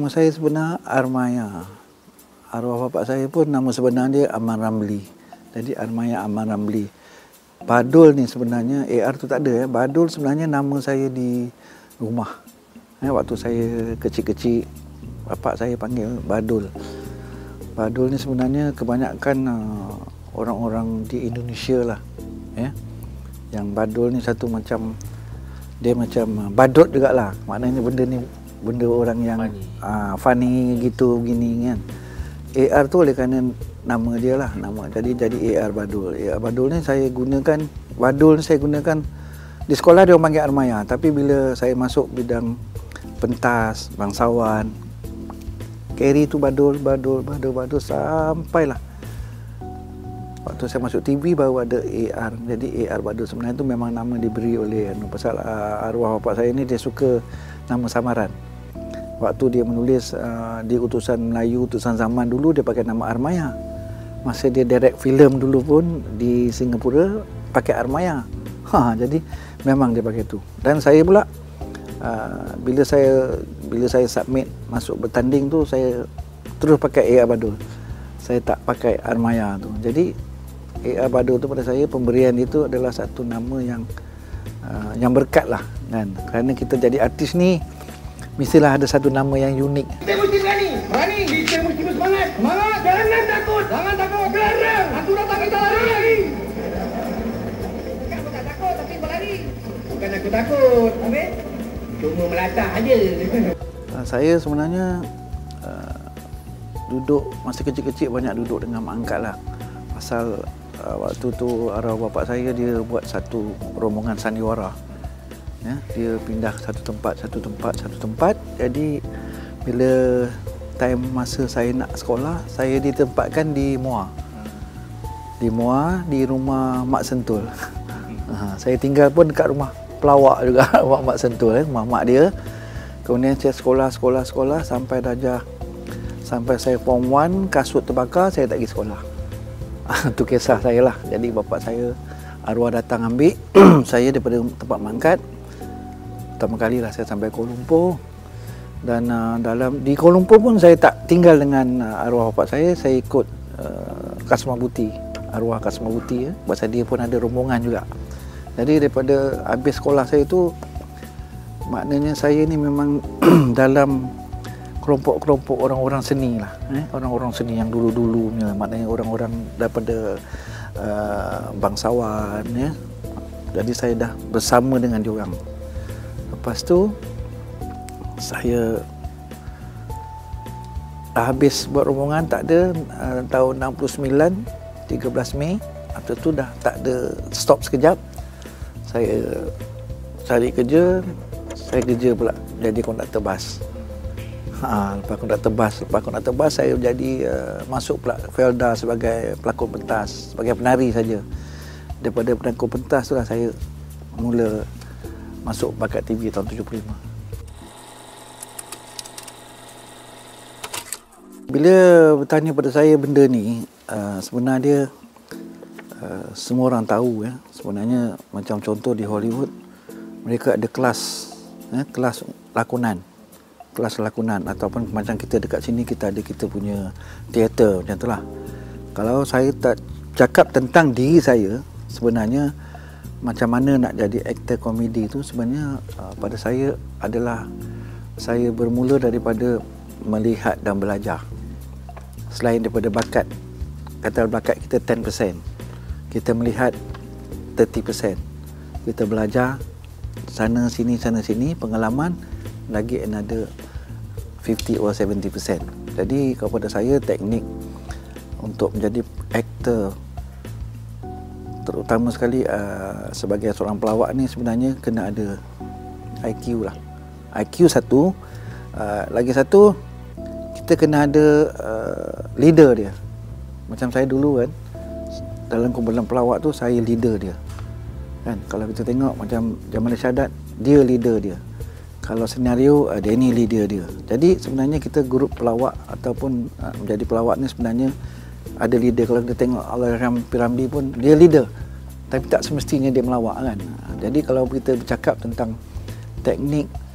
saya sebenar Armaya. Arwah bapak saya pun nama sebenar dia Aman Ramli. Jadi Armaya Aman Ramli. Badul ni sebenarnya, AR tu tak ada. Badul sebenarnya nama saya di rumah. Waktu saya kecil-kecil, bapak saya panggil Badul. Badul ni sebenarnya kebanyakan orang-orang di Indonesia lah. Yang Badul ni satu macam, dia macam badut jugalah. Maknanya benda ni benda orang yang funny gitu begini kan. AR tu oleh kerana nama dia lah, jadi AR Badul. AR Badul ni saya gunakan, Badul ni saya gunakan di sekolah dia orang panggil Armaya, tapi bila saya masuk bidang pentas, bangsawan, carry tu Badul sampailah waktu saya masuk TV baru ada AR. Jadi AR Badul sebenarnya tu memang nama diberi oleh pasal arwah bapak saya ni dia suka nama samaran. Waktu dia menulis di utusan Melayu, utusan zaman dulu dia pakai nama Armaya. Masa dia direct filem dulu pun di Singapura pakai Armaya. Jadi memang dia pakai tu. Dan saya pula bila saya submit masuk bertanding tu saya terus pakai AR Badul. Saya tak pakai Armaya tu. Jadi AR Badul tu pada saya pemberian itu adalah satu nama yang berkat lah kan. Kerana kita jadi artis ni mestilah ada satu nama yang unik. Kita mesti berani, kita mesti bersemangat. Semangat, jangan takut, gelarang. Hantu datang kita lari. Bukan aku tak takut, tapi berlari. Bukan aku takut, habis cuma melatah aja. Saya sebenarnya duduk masa kecil-kecil banyak duduk dengan mak angkat lah. Pasal waktu tu arwah bapak saya dia buat satu rombongan sandiwara. Dia pindah satu tempat. Jadi bila time masa saya nak sekolah, saya ditempatkan di Muar. Di rumah Mak Sentul. Saya tinggal pun dekat rumah pelawak juga, rumah Mak Sentul, rumah mak dia. Kemudian saya sekolah sampai saya form 1, kasut terbakar, saya tak pergi sekolah. Itu kisah saya lah. Jadi bapak saya arwah datang ambil saya daripada tempat mangkat. Pertama kali lah saya sampai Kuala Lumpur. Dan di Kuala Lumpur pun saya tak tinggal dengan arwah bapak saya ikut Kasmah Buti, arwah Kasmah Buti. Pasal dia pun ada rombongan juga. Jadi daripada habis sekolah saya tu, maknanya saya ni memang dalam kelompok-kelompok orang-orang seni lah. Orang-orang seni yang dulu-dulu, maknanya orang-orang daripada bangsawan. Jadi saya dah bersama dengan diorang. Lepas tu saya dah habis buat rombongan, tak ada tahun 69 13 Mei after tu dah tak ada, stop sekejap. Saya cari kerja, saya kerja pula jadi konduktor bas. Lepas konduktor bas saya jadi masuk pula Felda sebagai pelakon pentas, sebagai penari saja. Daripada pelakon pentas tu lah saya mula masuk bakat TV tahun 75. Bila bertanya pada saya benda ni, sebenarnya semua orang tahu sebenarnya macam contoh di Hollywood mereka ada kelas lakonan ataupun macam kita dekat sini kita punya teater macam itulah. Kalau saya tak cakap tentang diri saya sebenarnya macam mana nak jadi aktor komedi itu sebenarnya pada saya adalah saya bermula daripada melihat dan belajar. Selain daripada bakat, kata bakat kita 10%, kita melihat 30%. Kita belajar sana sini, pengalaman lagi another 50 or 70%. Jadi kepada saya teknik untuk menjadi aktor, terutama sekali sebagai seorang pelawak ni sebenarnya kena ada IQ lah. IQ satu, lagi satu kita kena ada leader dia. Macam saya dulu kan, dalam kumpulan pelawak tu saya leader dia. Kan kalau kita tengok macam Jamal Syadat, dia leader dia. Kalau senario dia ni leader dia. Jadi sebenarnya kita grup pelawak ataupun menjadi pelawak ni sebenarnya ada leader. Kalau kita tengok Allahyarham P. pun dia leader, tapi tak semestinya dia melawak kan. Jadi kalau kita bercakap tentang teknik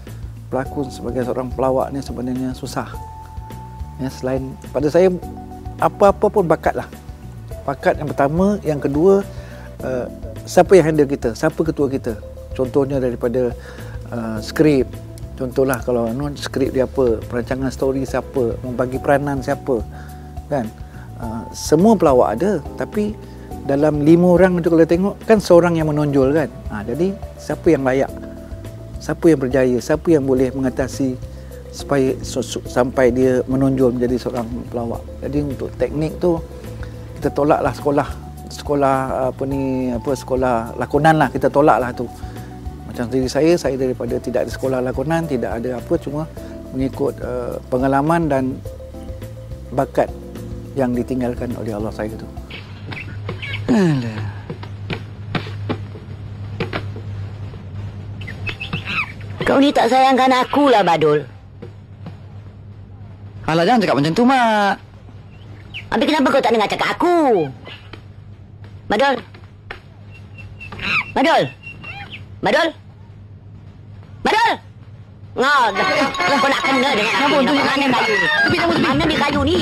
pelakon, sebagai seorang pelawak ni sebenarnya susah. Ya, selain pada saya apa-apa pun bakat lah. Bakat yang pertama, yang kedua siapa yang handle kita, siapa ketua kita. Contohnya daripada skrip. Contohlah kalau skrip dia apa, perancangan story siapa, membagi peranan siapa, kan? Semua pelawak ada, tapi dalam 5 orang tu kalau tengok kan seorang yang menonjol kan. Jadi siapa yang layak, siapa yang berjaya, siapa yang boleh mengatasi supaya sampai dia menonjol menjadi seorang pelawak. Jadi untuk teknik tu kita tolaklah sekolah sekolah lakonan lah, kita tolaklah tu. Macam diri saya daripada tidak ada sekolah lakonan, tidak ada apa, cuma mengikut pengalaman dan bakat yang ditinggalkan oleh Allah saya tu. Alah. Kau ni tak sayangkan aku lah, Badul. Alah, jangan cakap macam tu, Mak. Habis kenapa kau tak dengar cakap aku? Badul? Badul? Badul? Badul? Ngau, kau nak kena dengan aku. Mana kayu ni? Mana dia kayu ni?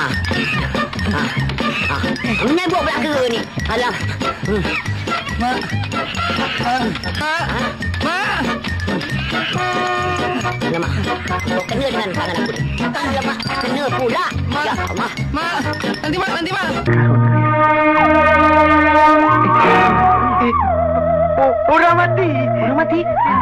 Menyebut pula ke ni? Alah. Mak. Mak. Alamak, kau kena dengan tangan aku ni. Alamak, kena pula. Ya Allah. Mak. Nanti, Mak. Orang mati. Orang mati?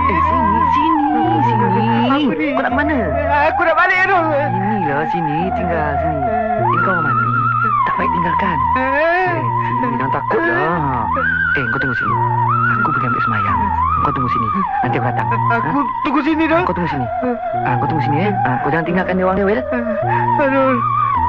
Sini. Kau nak ke mana? Aku nak balik, Arul. Inilah, sini. Tinggal sini. Kau orang mati. Tak baik tinggalkan. Sini, jangan takut lah. Kau tunggu sini. Aku pergi ambil semayang. Kau tunggu sini. Nanti aku datang. Aku tunggu sini dah. Kau tunggu sini. Kau tunggu sini, Kau jangan tinggalkan dia orang dia, ya? Arul.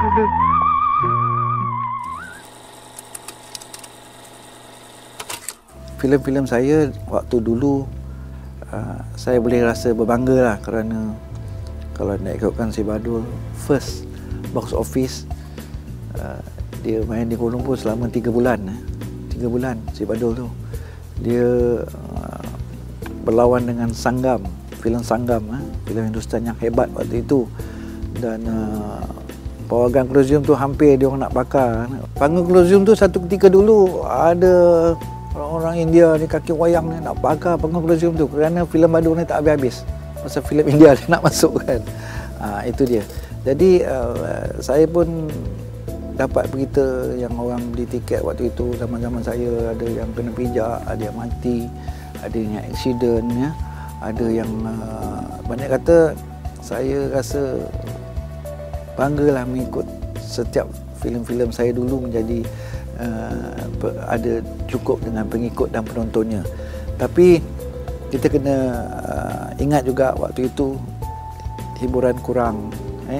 Filem-filem saya waktu dulu saya boleh rasa berbangga lah, kerana kalau nak ikutkan si Badul first box office, dia main di Kuala Lumpur selama 3 bulan. 3 bulan si Badul tu. Dia berlawan dengan Sanggam, filem Sanggam, filem Hindustan yang hebat waktu itu. Dan Power Gun Colosseum tu hampir dia orang nak bakar. Panggung Colosseum tu satu ketika dulu ada orang-orang India ni, kaki wayang ni nak bakar panggung Colosseum tu kerana filem Badul ni tak habis-habis. Pasal filem India dia nak masuk kan. Itu dia. Jadi saya pun dapat berita yang orang beli tiket waktu itu, zaman-zaman saya ada yang kena pijak, ada yang mati, ada yang aksiden, ya. Ada yang banyak kata, saya rasa banggalah mengikut setiap filem-filem saya dulu menjadi ada cukup dengan pengikut dan penontonnya. Tapi kita kena ingat juga waktu itu hiburan kurang,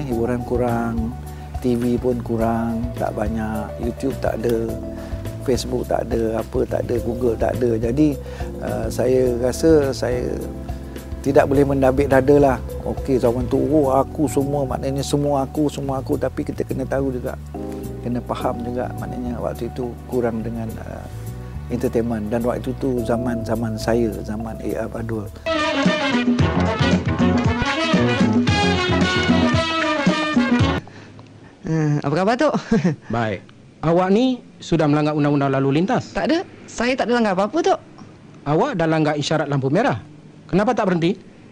TV pun kurang, tak banyak, YouTube tak ada, Facebook tak ada, apa tak ada, Google tak ada. Jadi saya rasa saya tidak boleh mendabik dada lah. Okey, zaman tu aku semua, maknanya semua aku. Tapi kita kena tahu juga, kena faham juga, maknanya waktu itu kurang dengan entertainment. Dan waktu itu zaman saya, zaman A.R. Badul. Apa khabar, Tok? Baik. Awak ni sudah melanggar undang-undang lalu lintas? Tak ada. Saya tak ada langgar apa-apa, Tok. Awak dah langgar isyarat lampu merah. Kenapa tak berhenti?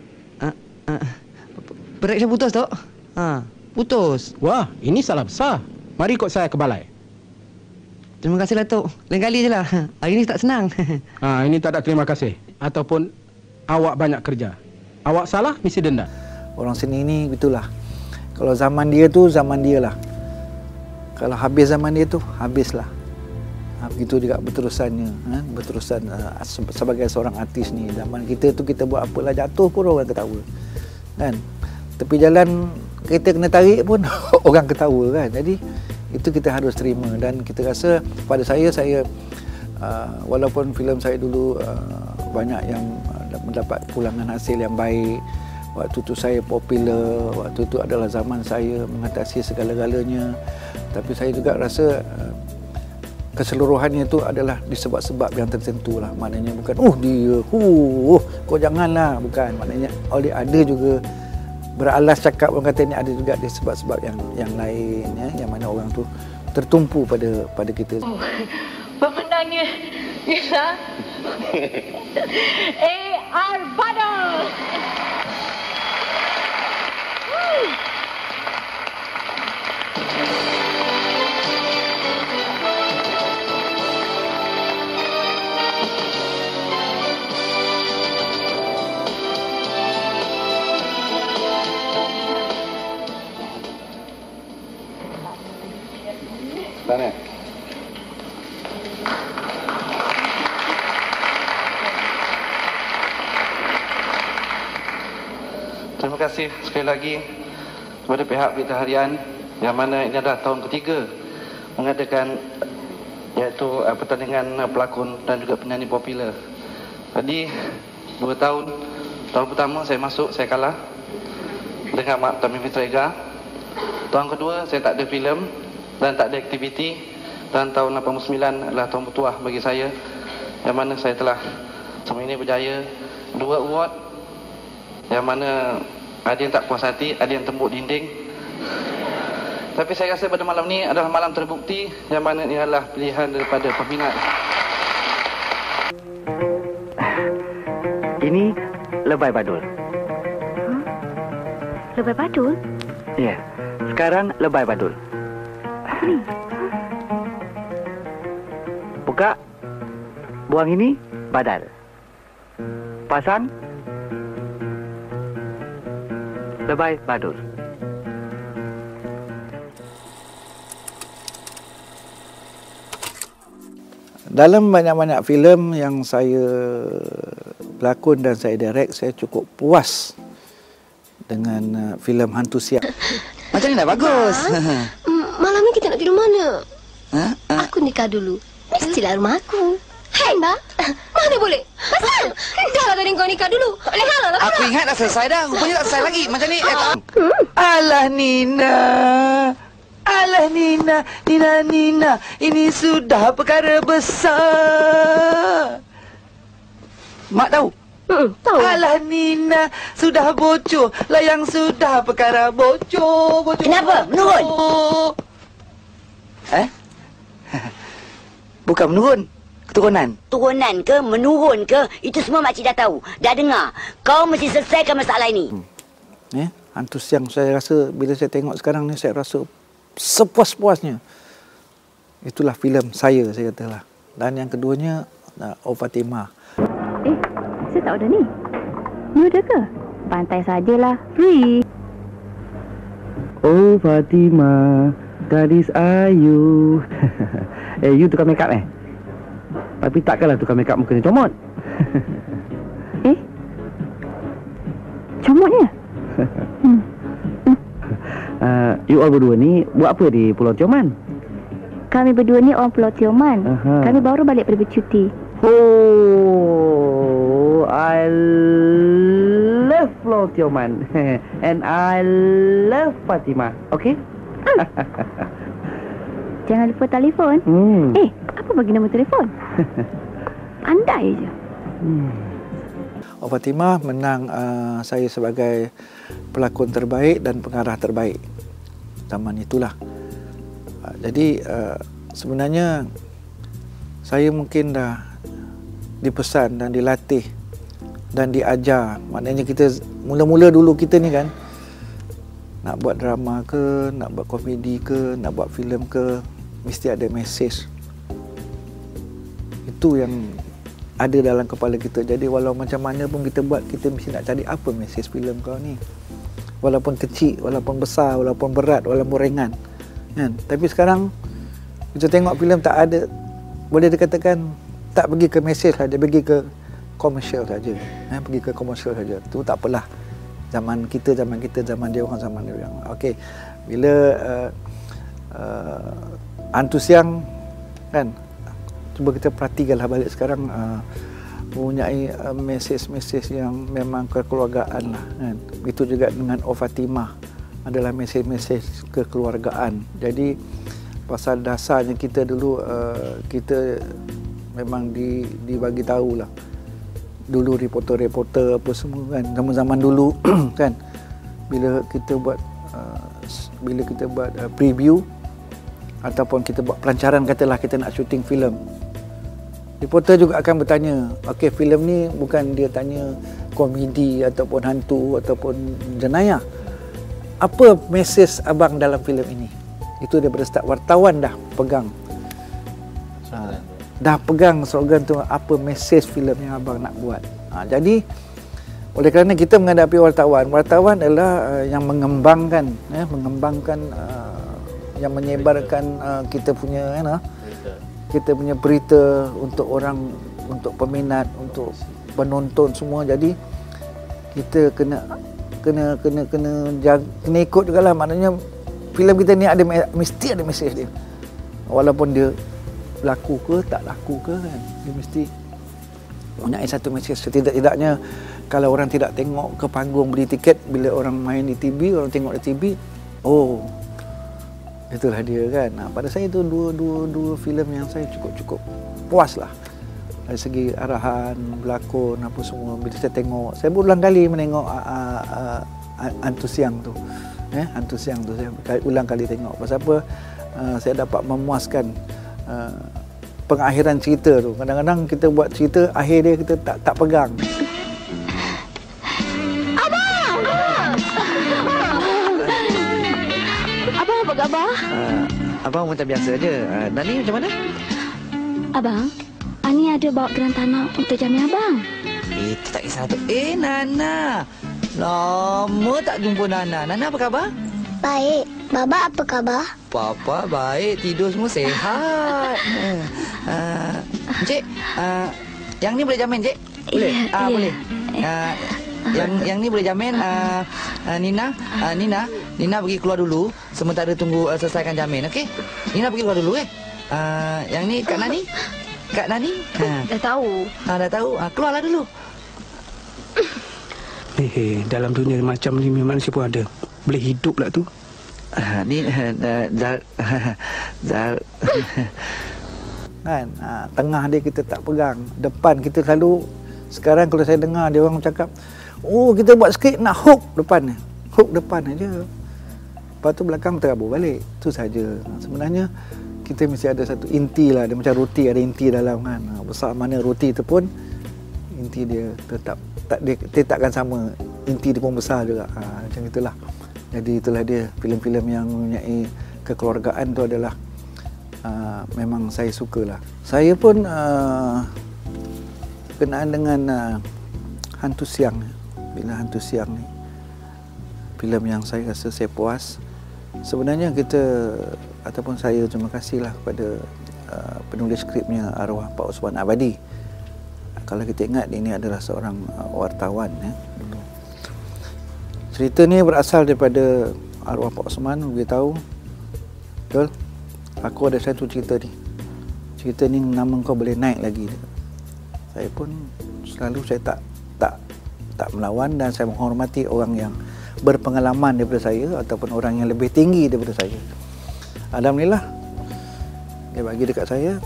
Brek saya putus, Tok. Putus. Wah, ini salah besar. Mari ikut saya ke balai. Terima kasihlah, Tok. Lain kali je lah. Hari ni tak senang. Ini tak ada terima kasih. Ataupun awak banyak kerja. Awak salah, mesti denda. Orang sini ni begitulah. Kalau zaman dia tu, zaman dia lah. Kalau habis zaman dia tu, habislah. Begitu juga berterusannya. Berterusan sebagai seorang artis ni. Zaman kita tu, kita buat apalah, jatuh pun orang ketawa. Kan? Tepi jalan, kereta kena tarik pun orang ketawa kan. Jadi, itu kita harus terima. Dan kita rasa, pada saya walaupun filem saya dulu banyak yang mendapat pulangan hasil yang baik. Waktu tu saya popular, waktu tu adalah zaman saya mengatasi segala-galanya. Tapi saya juga rasa keseluruhannya itu adalah disebab-sebab yang tertentu lah. Maknanya bukan dia kau janganlah, bukan. Maknanya oleh ada juga beralas cakap orang kata ni ada juga disebab-sebab yang lain ya, yang mana orang tu tertumpu pada kita. Pemenangnya ialah AR Badal. Sana. Terima kasih sekali lagi kepada pihak Berita Harian yang mana ini adalah tahun ketiga mengadakan iaitu pertandingan pelakon dan juga penyanyi popular. Tadi 2 tahun pertama saya masuk, saya kalah dengan Mak Tami Fitrega. Tahun kedua saya tak ada filem dan tak ada aktiviti, dan tahun 89 adalah tahun bertuah bagi saya yang mana saya telah selama ini berjaya 2 award yang mana ada yang tak puas hati, ada yang tembuk dinding. Tapi saya rasa pada malam ni adalah malam terbukti yang mana ini adalah pilihan daripada peminat. Ini Lebay Badul. Lebay Badul? Ya, sekarang Lebay Badul. Ni. Buka. Buang ini badal. Pasang. Lebay Badul. Dalam banyak-banyak filem yang saya pelakon dan saya direct, saya cukup puas dengan filem Hantu Siang. Macam ni dah bagus. Malam ni kita nak tidur mana? Ha? Aku nikah dulu. Mestilah rumah aku. Hai Mbak, mana boleh? Pasal? Dah lah tadi kau nikah dulu. Hala lah. Aku ingat dah selesai dah. Rupanya tak selesai lagi. Macam ni. Alah Nina. Alah Nina. Nina. Ini sudah perkara besar. Mak tahu? Tahu. Alah Nina. Sudah bocor. Layang sudah perkara bocor. Kenapa? Menurun? Bukan menurun. Keturunan. Turunan ke, menurun ke, itu semua makcik dah tahu. Dah dengar. Kau mesti selesaikan masalah ini. Hantu Siang, saya rasa bila saya tengok sekarang ni, saya rasa sepuas-puasnya. Itulah filem saya katalah. Dan yang keduanya, Oh Fatimah. Saya tak order ni. Ni order ke? Pantai sajalah. Free. Oh Fatimah, gadis ayu. You tukar makeup Tapi takkanlah tukar makeup mukanya comot. Comotnya? You all berdua ni buat apa di Pulau Tioman? Kami berdua ni orang Pulau Tioman. Kami baru balik dari bercuti. Oh, I love Pulau Tioman. And I love Fatimah. Okay? Jangan lupa telefon. Apa bagi nombor telefon? Andai je. Oh Fatimah menang saya sebagai pelakon terbaik dan pengarah terbaik zaman itulah. Jadi sebenarnya saya mungkin dah dipesan dan dilatih dan diajar. Maknanya kita mula-mula dulu kita ni kan nak buat drama ke, nak buat komedi ke, nak buat filem ke, mesti ada mesej. Itu yang ada dalam kepala kita. Jadi walau macam mana pun kita buat, kita mesti nak cari apa mesej filem kau ni. Walaupun kecil, walaupun besar, walaupun berat, walaupun ringan. Kan? Tapi sekarang kita tengok filem tak ada, boleh dikatakan tak pergi ke mesej saja, pergi ke komersial saja. Pergi ke komersial saja. Tu tak apalah. Zaman kita, zaman dia orang, zaman dia orang. Okey. Bila Hantu Siang kan, cuba kita perhatikanlah balik sekarang, mempunyai mesej-mesej yang memang kekeluargaan lah kan. Itu juga dengan Oh Fatimah adalah mesej-mesej kekeluargaan. Jadi Pasal dasarnya kita dulu kita memang dibagi tahu lah. Dulu reporter-reporter apa semua kan, zaman-zaman dulu kan, bila kita buat preview ataupun kita buat pelancaran, katalah kita nak syuting filem, reporter juga akan bertanya, okey, filem ni bukan dia tanya komedi ataupun hantu ataupun jenayah, apa mesej abang dalam filem ini? Itu daripada start, wartawan dah pegang slogan tu, apa mesej filem yang abang nak buat. Jadi oleh kerana kita menghadapi wartawan adalah yang mengembangkan yang menyebarkan kita punya berita untuk orang, untuk peminat, untuk penonton semua. Jadi kita kena ikut jugalah, maknanya filem kita ni mesti ada mesej dia. Walaupun dia laku ke tak laku ke kan, dia mesti punya satu mesej. Setidak-tidaknya kalau orang tidak tengok ke panggung, beli tiket, bila orang main di TV, orang tengok di TV, oh itulah dia kan. Pada saya itu dua filem yang saya cukup puas lah dari segi arahan, berlakon apa semua. Bila saya tengok, saya berulang kali menengok Hantu Siang tu. Hantu Siang tu saya ulang kali tengok. Pasal apa? Saya dapat memuaskan pengakhiran cerita tu. Kadang-kadang kita buat cerita, akhir dia kita tak pegang. Abang apa khabar? Abang macam biasa je. Nani macam mana? Abang, Ani ada bawa geran tanah untuk jamin abang. Itu tak kisah tu. Nana. Lama tak jumpa Nana. Nana apa khabar? Baik. Baba apa khabar? Papa baik. Tidur semua sehat. Cik, yang ni boleh jamin, Cik? Boleh? Boleh. Yang ni boleh jamin. Nina pergi keluar dulu sementara tunggu selesaikan jamin, okey? Nina pergi keluar dulu, yang ni Kak Nani? Kak Nani? Dah tahu. Dah tahu. Keluarlah dulu. Dalam dunia macam ni memang siapa ada boleh hidup lah tu. Ni kan, tengah dia kita tak pegang, depan kita selalu. Sekarang kalau saya dengar dia orang cakap, oh kita buat skrip nak hook depan aja, lepas tu belakang terabur balik, tu saja. Sebenarnya kita mesti ada satu inti lah. Dia macam roti, ada inti dalam kan. Besar mana roti tu pun, inti dia tetap dia takkan sama, inti dia pun besar juga. Macam itulah. Jadi itulah dia, filem-filem yang mempunyai kekeluargaan tu adalah memang saya sukalah. Saya pun berkenaan dengan Hantu Siang. Bila Hantu Siang ni filem yang saya rasa saya puas. Sebenarnya kita ataupun saya terima kasihlah kepada penulis skripnya, arwah Pak Osman Abadi. Kalau kita ingat, ini adalah seorang wartawan dulu. Cerita ni berasal daripada arwah Pak Osman beritahu, betul, aku ada satu cerita ni. Cerita ni nama kau boleh naik lagi. Saya pun selalu saya tak melawan, dan saya menghormati orang yang berpengalaman daripada saya ataupun orang yang lebih tinggi daripada saya. Alhamdulillah dia bagi dekat saya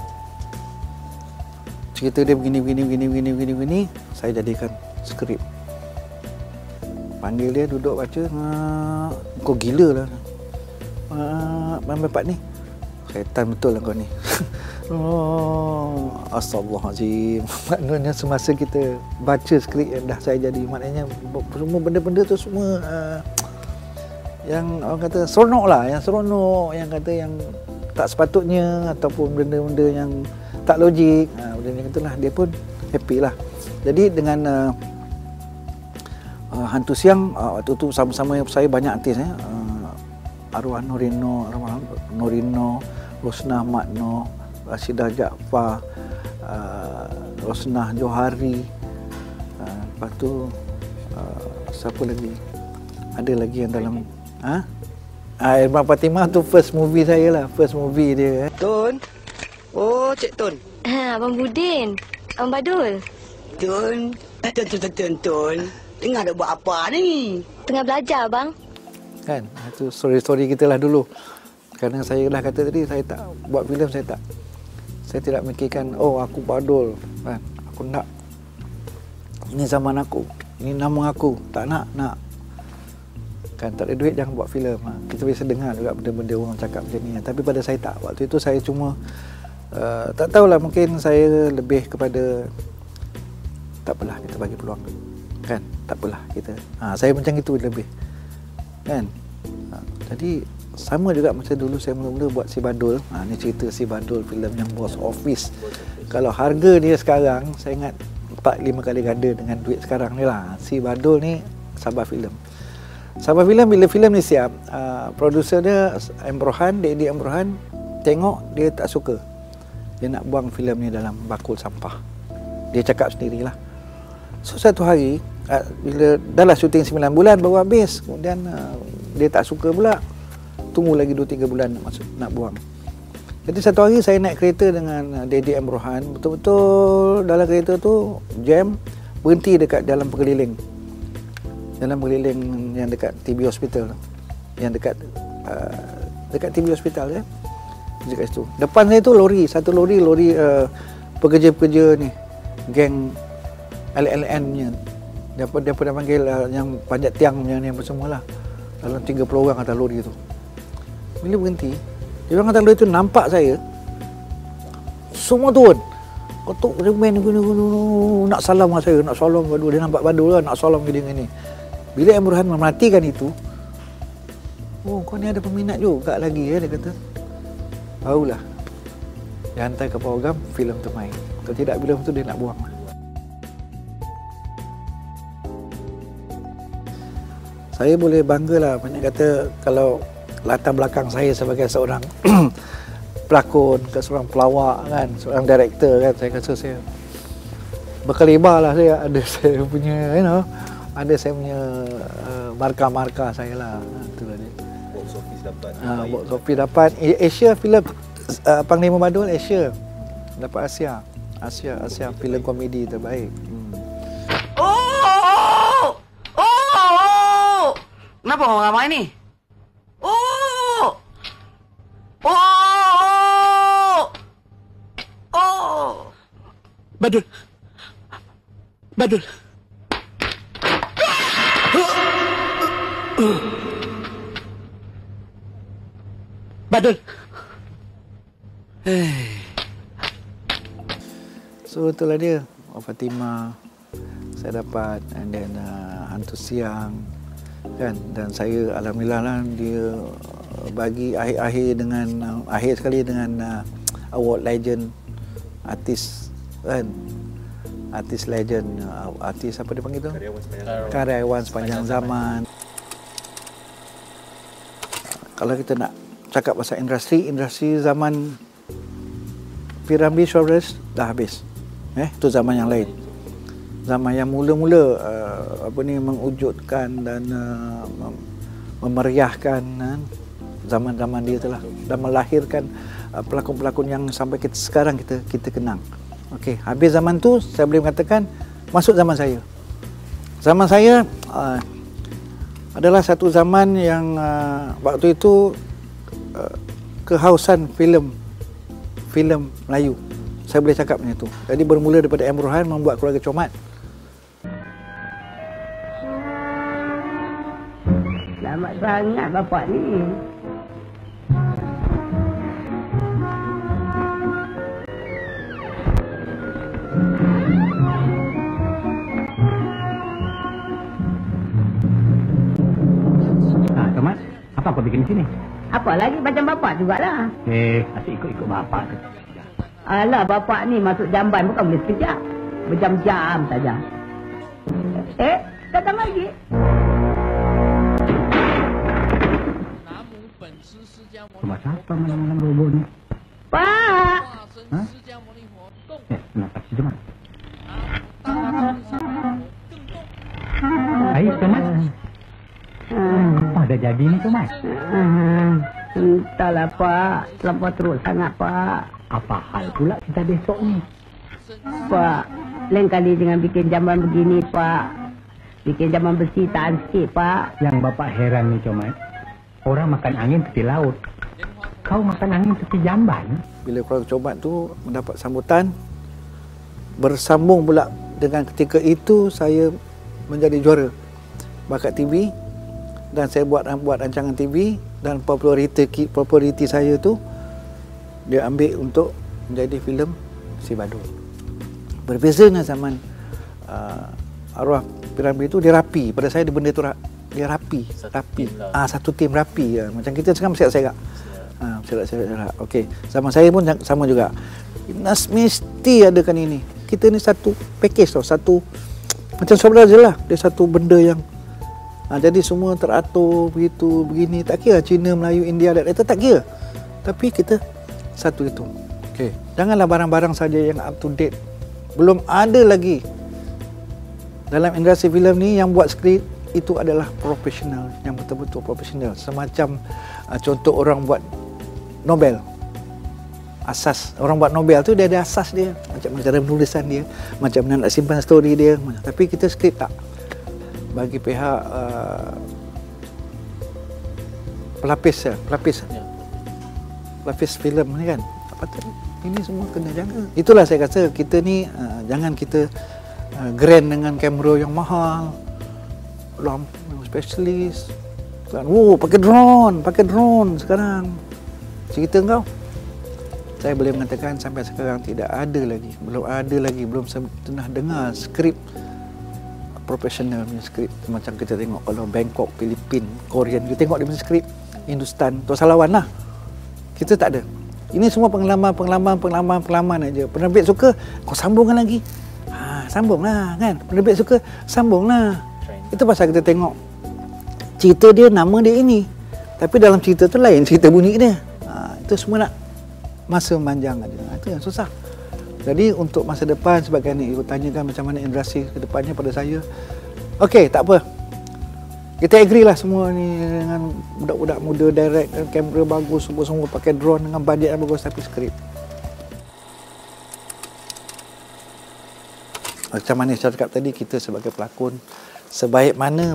cerita dia begini, saya jadikan skrip. Panggil dia duduk baca, kau gila lah, Bapak ni syaitan betul lah kau ni. Astagfirullahaladzim. Maknanya semasa kita baca skrip yang dah saya jadi, maknanya semua benda-benda tu semua yang orang kata seronok lah, yang kata yang tak sepatutnya ataupun benda-benda yang tak logik, benda yang itulah, dia pun happy lah. Jadi dengan Hantu Siang, waktu tu sama-sama saya banyak artis, arwah Norino, Rosnah Makno, Rashidah Jaafar, Rosnah Johari, lepas tu siapa lagi? Ada lagi yang dalam Irma Fatimah tu first movie saya lah, first movie dia. Tun. Oh, Cik Tun. Abang Budin. Abang Badul. Tun. Tun. Tengah nak buat apa ni? Tengah belajar, abang. Kan, itu story-story kita lah dulu. Kerana saya dah kata tadi, saya tak buat filem, saya tidak mikirkan, oh aku badul kan, aku nak, ini zaman aku, ini nama aku, tak nak kan, tak ada duit jangan buat filem. Kita biasa dengar juga benda-benda orang cakap macam ni, tapi pada saya tak. Waktu itu saya cuma tak tahulah, mungkin saya lebih kepada tak apalah, kita bagi peluang kan, tak apalah kita, saya macam itu lebih kan. Jadi sama juga macam dulu saya mula-mula buat Si Badul. Ni cerita Si Badul, filem yang box office. Kalau harga dia sekarang, saya ingat 4-5 kali ganda dengan duit sekarang ni lah. Si Badul ni Sabah Filem. Sabah Filem, bila filem ni siap, produser dia Emrohan, Dedi Emrohan, tengok dia tak suka. Dia nak buang filem ni dalam bakul sampah. Dia cakap sendirilah. So satu hari, bila dah lah syuting 9 bulan baru habis, kemudian dia tak suka pula. Tunggu lagi 2-3 bulan nak buang. Jadi satu hari saya naik kereta dengan Dedi Emrohan, betul-betul dalam kereta tu jam, berhenti dekat jalan berkeliling. Jalan berkeliling yang dekat TB Hospital. Yang dekat TB Hospital ya. Dekat situ. Depan saya tu lori, satu lori pekerja-pekerja ni, geng LLN-nya. Dia dah panggil yang panjat tiang yang ni apa semualah. Dalam 30 orang atas lori tu. Bila berhenti, dia orang atas lori tu nampak saya, semua turun. Kotok remen nak salam dengan saya, nak salam Badul. Dia nampak Badul lah, nak salam ke dia dengan ni. Bila Emrohan mematikan itu, oh kau ni ada peminat juga lagi ya, dia kata. Barulah dia hantar ke program, filem tu main. Kalau tidak, filem tu dia nak buang. Saya boleh banggalah, banyak kata kalau latar belakang saya sebagai seorang pelakon, seorang pelawak kan, seorang director kan, saya rasa saya berkaliber lah. Saya ada saya punya, ada saya punya markah-markah saya lah. Itulah dia. Box office dapat. Box office dapat. Asia filem Panglima Badul Asia. Dapat Asia filem komedi terbaik. Kenapa orang ramai ni? Badul. Badul. So itulah dia, Fatimah saya dapat, and then Hantu Siang kan, dan saya alhamdulillah lah dia bagi akhir sekali dengan award legend artis kan, artis legend, artis apa dia panggil tu, karyawan sepanjang zaman. Kalau kita nak cakap pasal industri zaman Piramli Showbiz dah habis. Itu zaman yang lain. Zaman yang mula-mula mengwujudkan dan memeriahkan zaman-zaman dia telah, dan melahirkan pelakon-pelakon yang sampai sekarang kita kenang. Okey, habis zaman tu saya boleh mengatakan masuk zaman saya. Zaman saya adalah satu zaman yang waktu itu kehausan filem Melayu. Saya boleh cakap macam itu. Jadi bermula daripada Emrohan membuat Keluarga Comat. Selamat sangat bapak ni. Comat, apa kau bikin di sini? Apa lagi macam bapak jugalah. Asyik ikut bapak tu. Alah, bapak ni masuk jamban bukan boleh sekejap. Berjam-jam saja. Datang lagi. Rumah siapa malam-malam roboh ni? Pak! Kenapa si Comat? Air Comat? Apa dah jadi ni Comat? Entahlah Pak, terlampau teruk sangat Pak. Apa hal pula kita besok ni? Pak, lain kali jangan bikin jamban begini Pak. Bikin jamban besi tahan sikit Pak. Yang bapak heran ni Comat, orang makan angin tepi laut. Kau makan angin seperti jamban. Bila keluar cobat tu mendapat sambutan, bersambung pula dengan ketika itu saya menjadi juara bakat TV dan saya buat rancangan TV dan populariti saya tu dia ambil untuk menjadi filem Si Badul. Berbeza dengan zaman Arwah Piramli tu dia rapi. Pada saya benda tu dia rapi. Satu tim rapi. Macam kita sekarang serak-serak. Serak-serak. Okey. Zaman saya pun sama juga. Mesti adakan ini. Kita ni satu package tau. Satu macam saudara je lah. Dia satu benda yang jadi semua teratur begitu begini. Tak kira Cina, Melayu, India dan itu tak kira. Tapi kita satu itu. Okey. Janganlah barang-barang saja yang up to date. Belum ada lagi dalam industri filem ni yang buat skrip itu adalah profesional, yang betul-betul profesional. Semacam contoh orang buat Nobel. Asas orang buat Nobel tu dia ada asas dia, macam cara penulisan dia, macam mana nak simpan story dia. Tapi kita skrip tak. Bagi pihak pelapis filem ni kan, apa tu? Ini semua kena jaga. Itulah saya kata kita ni jangan kita grand dengan kamera yang mahal, lampu specialist kan. Pakai drone sekarang. Cerita kau, saya boleh mengatakan sampai sekarang belum ada lagi, belum pernah dengar skrip profesional punya skrip macam kita tengok kalau Bangkok, Filipin, Korean, kita tengok dia punya skrip Hindustan, Tok Salawan lah. Kita tak ada. Ini semua pengalaman aja. Penerbit suka, kau sambungkan lagi. Sambunglah kan. Penerbit suka, sambunglah. Itu pasal kita tengok cerita dia, nama dia ini. Tapi dalam cerita tu lain cerita bunyi dia. Itu semua nak masa memanjang aja. Itu yang susah. Jadi untuk masa depan sebagai ni, you tanyakan macam mana industri ke depannya pada saya. Okey, tak apa. Kita agree lah semua ni dengan budak-budak muda direct dan kamera bagus, semua pakai drone dengan bajet yang bagus tapi skrip. Macam mana saya cakap tadi, kita sebagai pelakon sebaik mana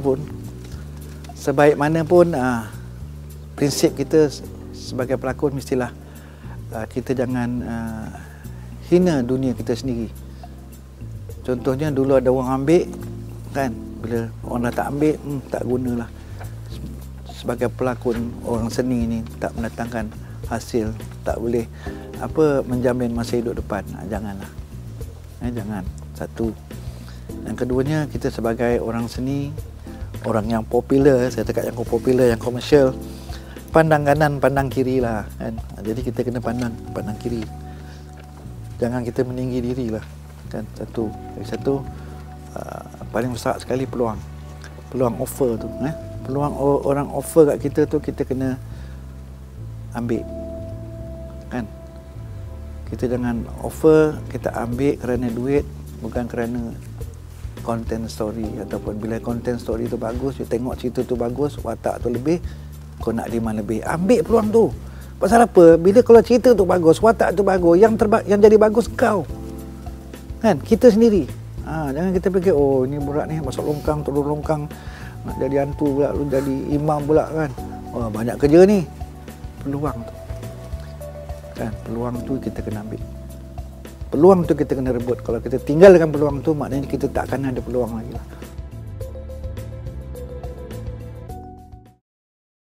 pun prinsip kita sebagai pelakon mestilah kita jangan hina dunia kita sendiri. Contohnya dulu ada orang ambil kan, bila orang dah tak ambil, tak gunalah. Sebagai pelakon, orang seni ni tak mendatangkan hasil, tak boleh menjamin masa hidup depan. Janganlah. Jangan. Satu. Yang keduanya, kita sebagai orang seni, orang yang popular, saya cakap yang popular, yang komersial, pandang kanan, pandang kiri lah kan. Jadi kita kena pandang kiri. Jangan kita meninggi diri lah kan. Satu. Paling besar sekali peluang offer tu peluang orang offer kat kita tu kita kena ambil kan. Kita jangan offer, kita ambil kerana duit, bukan kerana content story. Ataupun bila content story tu bagus, you tengok cerita tu bagus, watak tu lebih, kau nak demand lebih, ambil peluang tu. Pasal apa? Bila kalau cerita tu bagus, watak tu bagus, yang jadi bagus kau kan, kita sendiri. Jangan kita fikir, oh ni budak ni masuk longkang, turun longkang, nak jadi hantu pula, lu jadi imam pula kan. Wah, banyak kerja ni. Peluang tu kan, peluang tu kita kena ambil. Peluang tu kita kena rebut. Kalau kita tinggalkan peluang tu, maknanya kita tak akan ada peluang lagi lah.